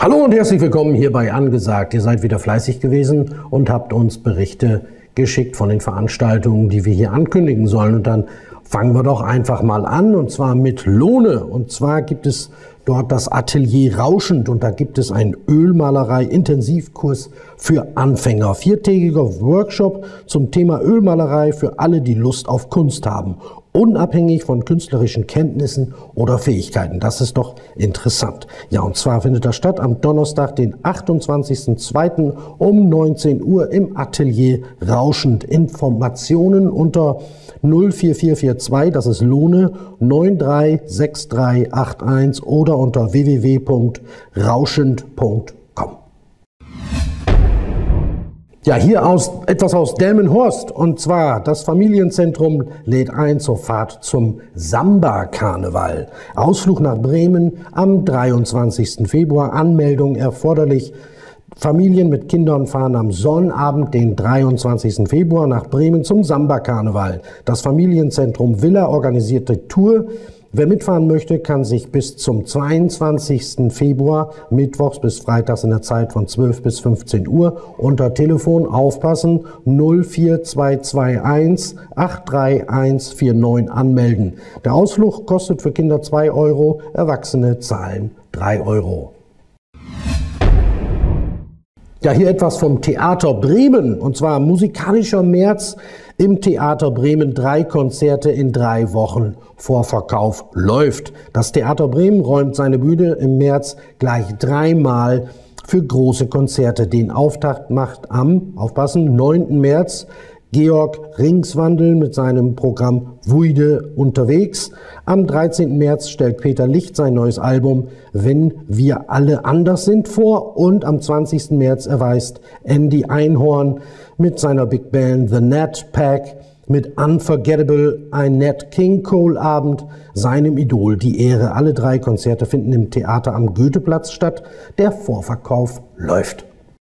Hallo und herzlich willkommen hier bei Angesagt. Ihr seid wieder fleißig gewesen und habt uns Berichte geschickt von den Veranstaltungen, die wir hier ankündigen sollen. Und dann fangen wir doch einfach mal an, und zwar mit Lohne. Und zwar gibt es dort das Atelier Rauschend und da gibt es einen Ölmalerei-Intensivkurs für Anfänger. 4-tägiger Workshop zum Thema Ölmalerei für alle, die Lust auf Kunst haben. Unabhängig von künstlerischen Kenntnissen oder Fähigkeiten. Das ist doch interessant. Ja, und zwar findet das statt am Donnerstag, den 28.02. um 19 Uhr im Atelier Rauschend. Informationen unter 04442, das ist Lohne, 936381 oder unter www.rauschend.com. Ja, hier etwas aus Delmenhorst, und zwar das Familienzentrum lädt ein zur Fahrt zum Samba-Karneval. Ausflug nach Bremen am 23. Februar, Anmeldung erforderlich. Familien mit Kindern fahren am Sonnabend, den 23. Februar, nach Bremen zum Samba-Karneval. Das Familienzentrum Villa organisiert die Tour. Wer mitfahren möchte, kann sich bis zum 22. Februar, mittwochs bis freitags in der Zeit von 12 bis 15 Uhr, unter Telefon aufpassen 04221 83149 anmelden. Der Ausflug kostet für Kinder 2 Euro, Erwachsene zahlen 3 Euro. Ja, hier etwas vom Theater Bremen, und zwar musikalischer März im Theater Bremen. 3 Konzerte in 3 Wochen. Vorverkauf läuft. Das Theater Bremen räumt seine Bühne im März gleich 3-mal für große Konzerte. Den Auftakt macht am, aufpassen, 9. März Georg Ringswandel mit seinem Programm Wuide unterwegs. Am 13. März stellt Peter Licht sein neues Album Wenn wir alle anders sind vor. Und am 20. März erweist Andy Einhorn mit seiner Big Band The Nat Pack mit Unforgettable ein Nat King Cole Abend seinem Idol die Ehre. Alle 3 Konzerte finden im Theater am Goetheplatz statt. Der Vorverkauf läuft.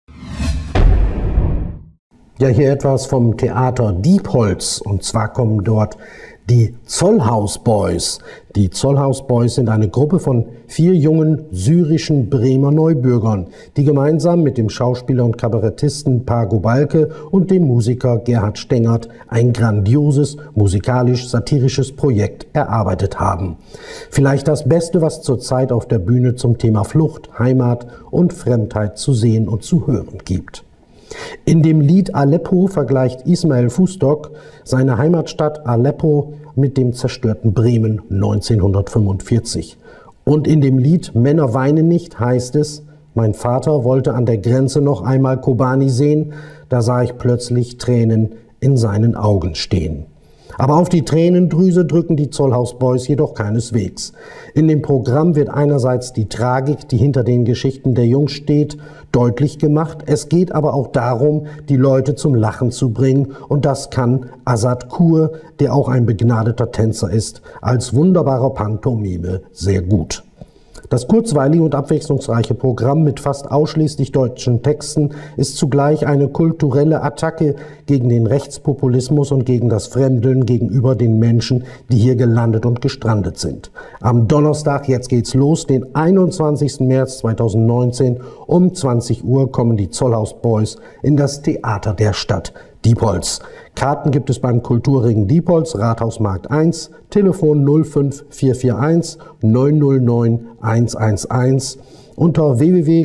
Ja, hier etwas vom Theater Diepholz, und zwar kommen dort die Zollhaus Boys. Die Zollhaus Boys sind eine Gruppe von 4 jungen syrischen Bremer Neubürgern, die gemeinsam mit dem Schauspieler und Kabarettisten Pago Balke und dem Musiker Gerhard Stengert ein grandioses, musikalisch-satirisches Projekt erarbeitet haben. Vielleicht das Beste, was zurzeit auf der Bühne zum Thema Flucht, Heimat und Fremdheit zu sehen und zu hören gibt. In dem Lied Aleppo vergleicht Ismail Fußdok seine Heimatstadt Aleppo mit dem zerstörten Bremen 1945. Und in dem Lied Männer weinen nicht heißt es: Mein Vater wollte an der Grenze noch einmal Kobani sehen, da sah ich plötzlich Tränen in seinen Augen stehen. Aber auf die Tränendrüse drücken die Zollhaus Boys jedoch keineswegs. In dem Programm wird einerseits die Tragik, die hinter den Geschichten der Jungs steht, deutlich gemacht. Es geht aber auch darum, die Leute zum Lachen zu bringen. Und das kann Azad Kur, der auch ein begnadeter Tänzer ist, als wunderbarer Pantomime sehr gut. Das kurzweilige und abwechslungsreiche Programm mit fast ausschließlich deutschen Texten ist zugleich eine kulturelle Attacke gegen den Rechtspopulismus und gegen das Fremdeln gegenüber den Menschen, die hier gelandet und gestrandet sind. Am Donnerstag, jetzt geht's los, den 21. März 2019 um 20 Uhr kommen die Zollhaus Boys in das Theater der Stadt Diepholz. Karten gibt es beim Kulturring Diepholz, Rathausmarkt 1, Telefon 05441 909 111, unter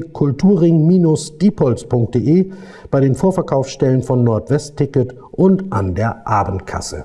www.kulturring-diepholz.de, bei den Vorverkaufsstellen von Nordwest-Ticket und an der Abendkasse.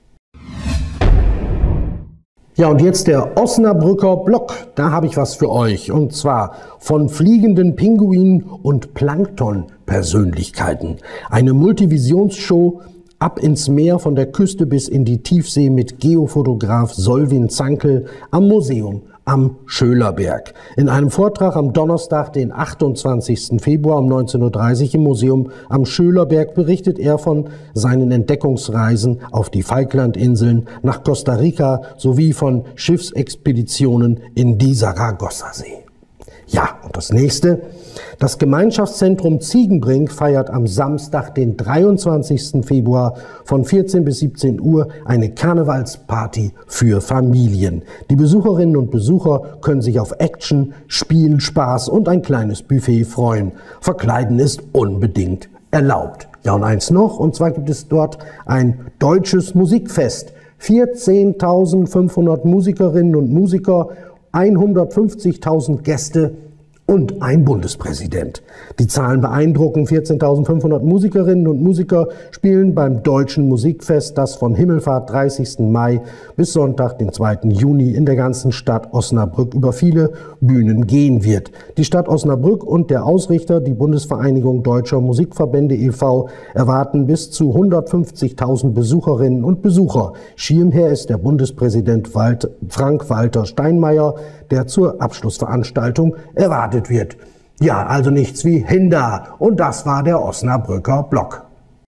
Ja, und jetzt der Osnabrücker Block. Da habe ich was für euch. Und zwar von fliegenden Pinguinen und Plankton-Persönlichkeiten. Eine Multivisionsshow ab ins Meer von der Küste bis in die Tiefsee mit Geofotograf Solvin Zankel am Museum am Schölerberg. In einem Vortrag am Donnerstag, den 28. Februar um 19:30 Uhr im Museum am Schölerberg berichtet er von seinen Entdeckungsreisen auf die Falklandinseln, nach Costa Rica sowie von Schiffsexpeditionen in die Saragossa-See. Ja, und das nächste. Das Gemeinschaftszentrum Ziegenbrink feiert am Samstag, den 23. Februar von 14 bis 17 Uhr eine Karnevalsparty für Familien. Die Besucherinnen und Besucher können sich auf Action, Spiel, Spaß und ein kleines Buffet freuen. Verkleiden ist unbedingt erlaubt. Ja, und eins noch, und zwar gibt es dort ein deutsches Musikfest. 14.500 Musikerinnen und Musiker, 150.000 Gäste und ein Bundespräsident. Die Zahlen beeindrucken. 14.500 Musikerinnen und Musiker spielen beim Deutschen Musikfest, das von Himmelfahrt 30. Mai bis Sonntag, den 2. Juni in der ganzen Stadt Osnabrück über viele Bühnen gehen wird. Die Stadt Osnabrück und der Ausrichter, die Bundesvereinigung Deutscher Musikverbände e.V., erwarten bis zu 150.000 Besucherinnen und Besucher. Schirmherr ist der Bundespräsident Frank-Walter Steinmeier, der zur Abschlussveranstaltung erwartet wird. Ja, also nichts wie Hinder. Und das war der Osnabrücker Block.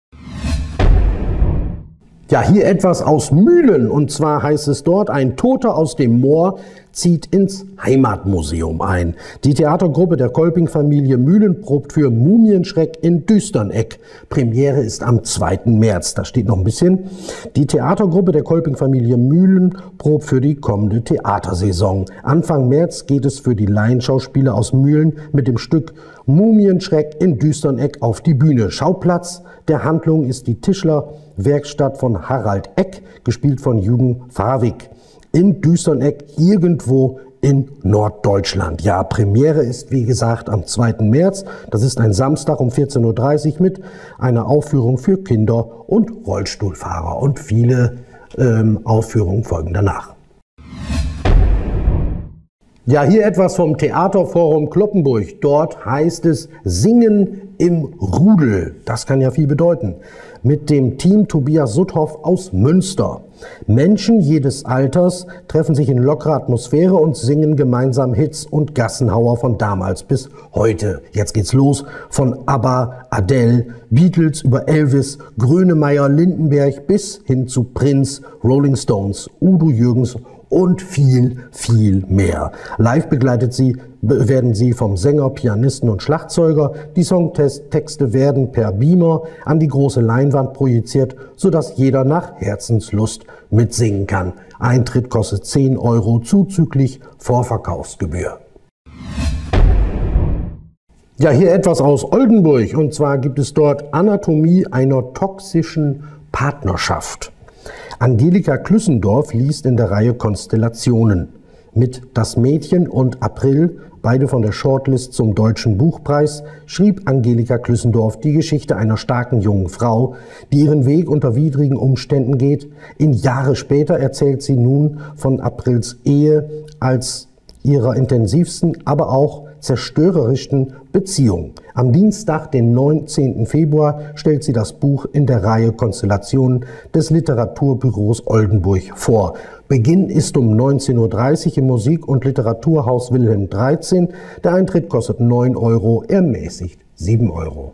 Ja, hier etwas aus Mühlen. Und zwar heißt es dort, ein Toter aus dem Moor zieht ins Heimatmuseum ein. Die Theatergruppe der Kolping-Familie Mühlen probt für Mumienschreck in Düsterneck. Premiere ist am 2. März. Da steht noch ein bisschen. Die Theatergruppe der Kolping-Familie Mühlen probt für die kommende Theatersaison. Anfang März geht es für die Laienschauspieler aus Mühlen mit dem Stück Mumienschreck in Düsterneck auf die Bühne. Schauplatz der Handlung ist die Tischlerwerkstatt von Harald Eck, gespielt von Jürgen Fawig, in Düsterneck, irgendwo in Norddeutschland. Ja, Premiere ist, wie gesagt, am 2. März. Das ist ein Samstag um 14.30 Uhr mit einer Aufführung für Kinder und Rollstuhlfahrer. Und viele Aufführungen folgen danach. Ja, hier etwas vom Theaterforum Cloppenburg. Dort heißt es Singen im Rudel. Das kann ja viel bedeuten. Mit dem Team Tobias Sutthoff aus Münster. Menschen jedes Alters treffen sich in lockerer Atmosphäre und singen gemeinsam Hits und Gassenhauer von damals bis heute. Jetzt geht's los von ABBA, Adele, Beatles über Elvis, Grönemeyer, Lindenberg bis hin zu Prince, Rolling Stones, Udo Jürgens und viel, viel mehr. Live begleitet werden sie vom Sänger, Pianisten und Schlagzeuger. Die Songtexte werden per Beamer an die große Leinwand projiziert, sodass jeder nach Herzenslust mitsingen kann. Eintritt kostet 10 € zuzüglich Vorverkaufsgebühr. Ja, hier etwas aus Oldenburg. Und zwar gibt es dort Anatomie einer toxischen Partnerschaft. Angelika Klüssendorf liest in der Reihe Konstellationen. Mit Das Mädchen und April, beide von der Shortlist zum Deutschen Buchpreis, schrieb Angelika Klüssendorf die Geschichte einer starken jungen Frau, die ihren Weg unter widrigen Umständen geht. Jahre später erzählt sie nun von Aprils Ehe als ihrer intensivsten, aber auch zerstörerischsten Beziehung. Am Dienstag, den 19. Februar, stellt sie das Buch in der Reihe Konstellationen des Literaturbüros Oldenburg vor. Beginn ist um 19:30 Uhr im Musik- und Literaturhaus Wilhelm 13. Der Eintritt kostet 9 €, ermäßigt 7 €.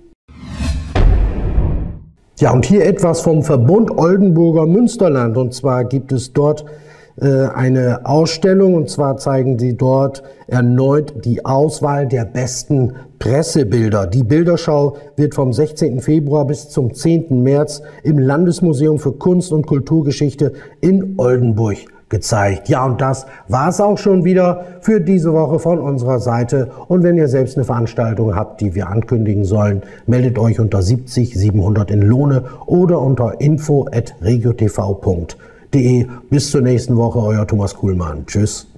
Ja, und hier etwas vom Verbund Oldenburger Münsterland. Und zwar gibt es dort eine Ausstellung, und zwar zeigen sie dort erneut die Auswahl der besten Pressebilder. Die Bilderschau wird vom 16. Februar bis zum 10. März im Landesmuseum für Kunst und Kulturgeschichte in Oldenburg gezeigt. Ja, und das war's auch schon wieder für diese Woche von unserer Seite. Und wenn ihr selbst eine Veranstaltung habt, die wir ankündigen sollen, meldet euch unter 70 700 in Lohne oder unter info@regiotv.de. Bis zur nächsten Woche, euer Thomas Kuhlmann. Tschüss.